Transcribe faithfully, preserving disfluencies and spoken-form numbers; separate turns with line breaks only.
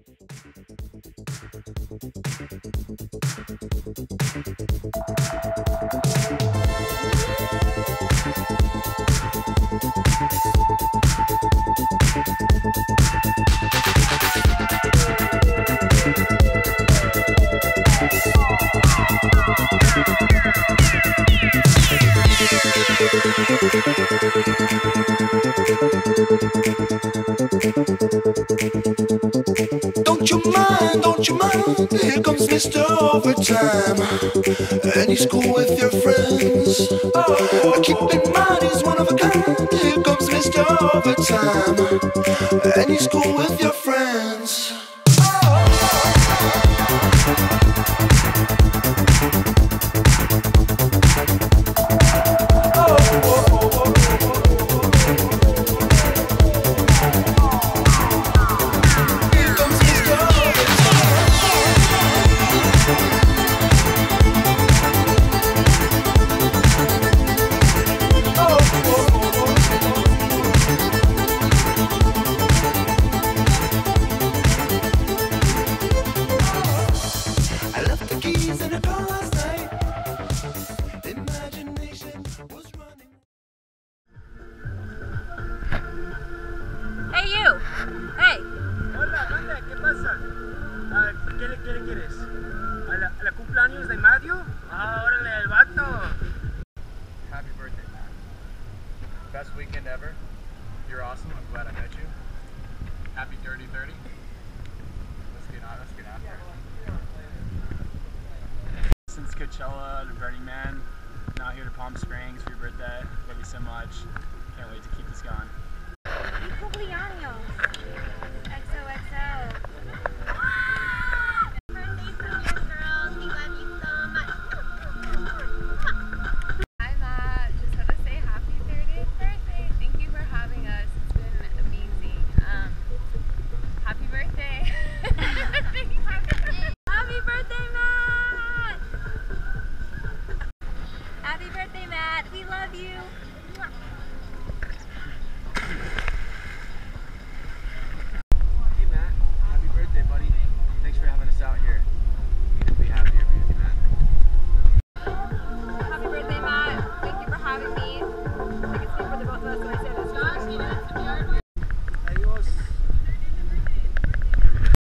Don't you mind, don't you mind, here comes Mister Overtime. And he's cool with your friends. Oh, keep in mind he's one of a kind. Here comes Mister Overtime. And he's cool with your friends.
Hey you! Hey!
Hola, manda, ¿qué pasa? Ah, ¿qué, le, ¿Qué le quieres? ¿A la, a la cumpleaños de Mario? Ah, órale, el vato.
Happy birthday, man. Best weekend ever. You're awesome. I'm glad I met you. Happy dirty thirty. Let's get on. Let's get after it.
Since Coachella to Burning Man, now here to Palm Springs for your birthday. Love you so much. Can't wait to keep this going.
Cumpleaños! X O X O!
Birthday to you, girls. We love you so much.
Hi Matt, just want to say happy thirtieth birthday. Thank you for having us. It's been amazing. Um, happy birthday.
Happy birthday, Matt! Happy birthday, Matt! We love you!